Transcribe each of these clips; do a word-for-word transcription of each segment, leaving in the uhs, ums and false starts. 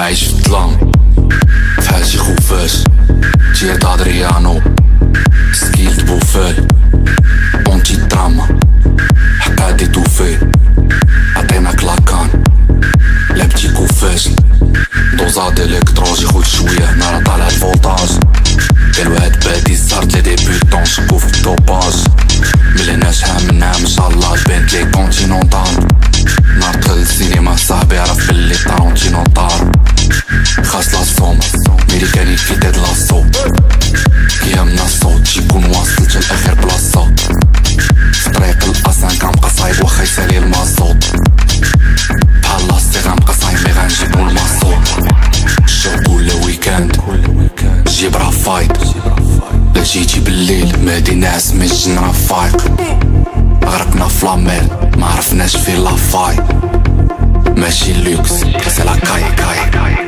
عايش في الظلام في حاجي خفاش تيرد ادريانو سكيلد بوفال اونتي دراما حكادي توفي عطينا كلاكان لعبتي كوفاش دوزاد الكتروجي خود شويه هنا راه طالع الفولتاج قال واحد بادي صارت لي ديبيوتون شكو في الدوباج ملهنا شحال من عام انشاء الله بانت لي كونتينونتال نهار دخل السينما صاحبي عرف بلي طارونتينو طار خاص لاصوم ميريكاني كي ديد لاصو كيهمنا الصوت يكون واصل حتى لاخر بلاصة في طريق الأسان كنبقى صايب واخا يسالي المازوت بحال لاصتي غنبقى صايب مي غنجيبو الماسوط الشو كل ويكاند جيب راه فايت لا جيتي بالليل مهدي ناعس من الجن راه فايق غرقنا في لاميل معرفناش فين لافاي ماشي لوكس سي لا كاي كاي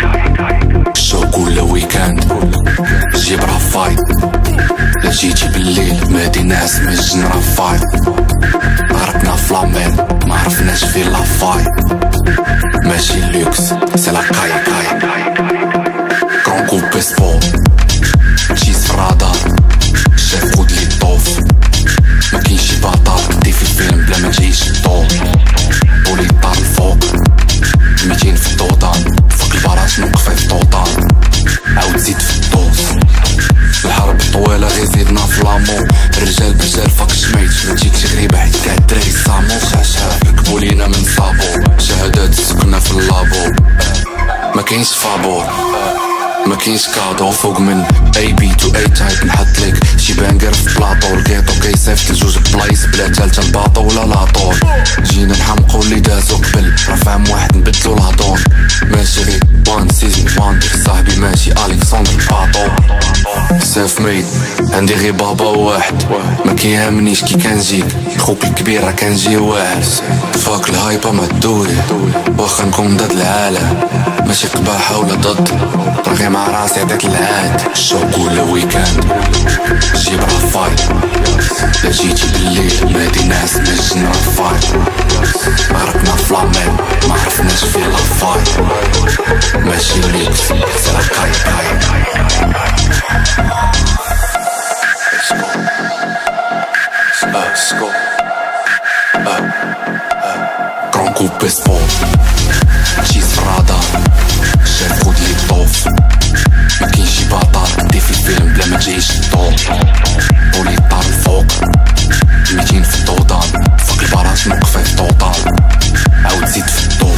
الشو كل ويكاند جيب راه فايت لا جيتي بالليل مهدي ناعس من الجن راه فايق غرقنا في لاميل معرفناش فين لافاي ماشي لوكس سي لا كاي كاي كرون كوبي سبور تشيز في الرادار شاف خود لي طوف مكاينش بطال دي في الفيلم بلا ما تعيش الدور طولي طار الفوق ميتين في الدوطان فوق البراج نوقف في الدوطان عاود زيد في الدوز الحرب طويلة غير زيدنا في لامو الرجال برجال فاك شميت متجيكش غريبة حيت كاع الدراري صامو شاشا ركبو لينا من صابو شهادات سكنا في اللابو مكاينش فابور مكاينش كادو فوق من اي بي تو اي تايب نحطلك شي بانكر في بلاطو الكيطو كيصيفط لجوج بلايص بلا تالتة الباطو ولا لاطور جينا نحمقو اللي دازو قبل راه فاهم واحد نبدلو الهضون ماشي غير وان سيزن واندر صاحبي ماشي الكسندر الباطو سيف ميد عندي غير بابا واحد ما كيهمنيش كي كنجيك خوك الكبير راه كنجي واعر فاك الهايبا ما تدوري واخا نكون ضد العالم ماشي قباحة ولا ضد راه غير مع راسي عطيت العاد الشو كل ويكاند جيب راه فايت لا جيتي بالليل مهدي ناعس من الجن راه فايت غرقنا في لاميل معرفناش فين لافاي ماشي ليكس سي لا كاي كاي اسكو كرون كوبي سبور تشيز في الرادار شاف خود لي طوف مكاينش بطال دي في الفيلم بلا ما تعيش الدور طولي طار الفوق ميتين في الدوطان فوق البراج نوقف في الدوطان عاود زيد في الدوز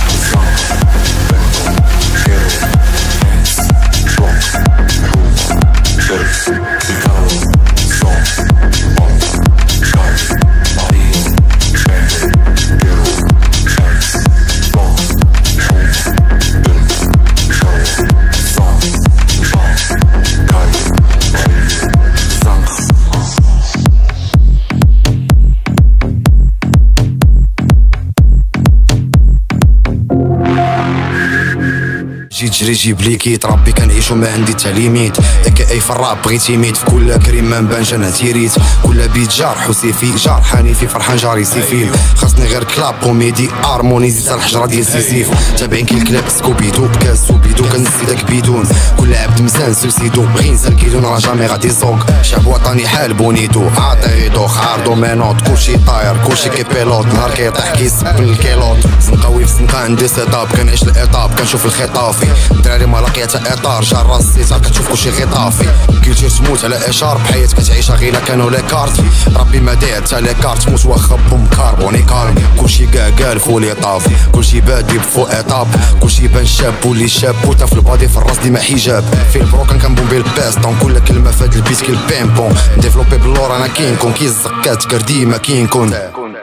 جيت جري جيب لي كيت ربي كنعيشو ما عندي تعليميت اكا اي فراب بغيتي ميت في كل كريم ما نبانش انا تيريت كل بيت جارح وسيفي جارحاني في فرحان جاري سيفيل خاصني غير كلاب كوميدي ارموني زيد الحجره ديال سيسيف تابعين كي الكلاب سكوبيدو بكاس سوبيدو كنسي داك بيدون كل عبد مزان سوسيدو بغي نسال كيدون راه جامي غادي يزوق شعب وطني حال بونيتو عاطي دوخ عارضو مينوط كلشي طاير كلشي كيبيلوط نهار كيطيح كيسب الكيلوط زنقاوي في زنقه عندي سيتاب كنعيش الايطاب كنشوف الخطافي دراري ما لقيت اطار جا راسي صار كتشوف كلشي غير طافي كيلتي تموت على اشار بحياة كتعيشها غير كانوا لي كارت ربي ما داير حتى لي كارت موت واخا بوم كاربوني كالم كلشي كاع كاع الفولي طاف كلشي بادي بفو ايطاب كلشي بان شاب ولي شاب بوتا في البادي في الراس ديما حجاب في البروكان كنبومبي الباستون كل كلمه فهاد البيت كي البيمبون ديفلوبي باللور انا كين كون كي الزكات كردي ما كين كون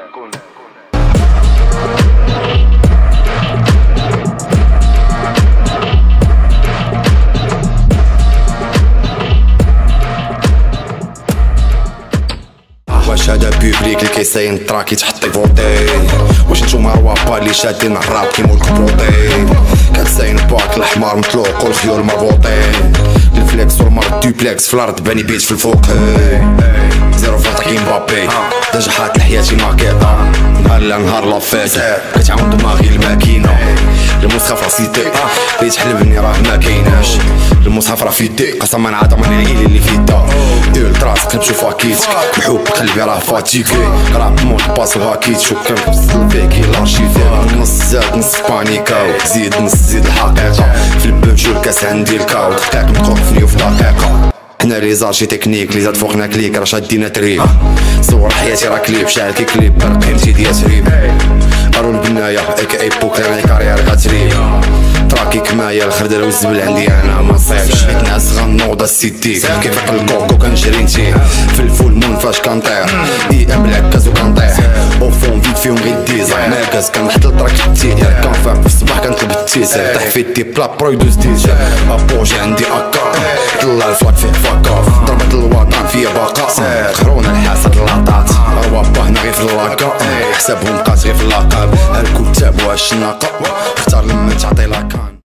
واش هذا بوبليك اللي كيساين تراكي تحطي فوطي واش نتوما روابا اللي شادين الراب كيمول كبروطي كتساين باك الحمار مطلوق والخيول مربوطين الفليكس والمرض دوبلكس في الارض باني بيت في الفوق زيرو فوطا كي مبابي ديجا حاط لحياتي ماكيطا نهار لا نهار لافيت كتعاون دماغي الماكينة المصحف راه سيتي اللي تحلبني راه ما كايناش المصحف راه في يدي قسما عظما العيل اللي في يدا الترا تقلب شوف هاكيتك محوب قلبي راه فاتيكي راب مود باس وهاكيت شو كنفصل فيه كي لارشيفي نص زاد نص بانيكا زيد نص زيد الحقيقة في البوتشو الكاس عندي الكاو دقيق نقوفني وفي دقيقة حنا لي زارشي تكنيك لي زاد فوقنا كليك راه شادينا تريب صور حياتي راه كليب شاعل كي كليب برق قيمتي ديال تريب ارو البناية اكا اي بوك انا كارير غتريب تراكي كمايا الخردة والزبل عندي انا ما صيبش ناس غنوض السيتي كيف الكوكو كنجري نتي في الفول مون فاش كنطير اي ام العكاز وكنطيح او فون فيد فيهم غير ديزاين ناكاز كنحط التراك التيتر كنفاق في الصباح كنطلب التيسر طيح في التي بلا برو يدوز ديجا ابوجي عندي اكا طلع الفلاك فيه فاكاف ضربت الوطن فيا باقا خرونا الحاسد لاطات روابا هنا غير في اللاكا حسابهم قاس غير في اللقب الكتاب واش ناقا اختار لما تعطي لاكا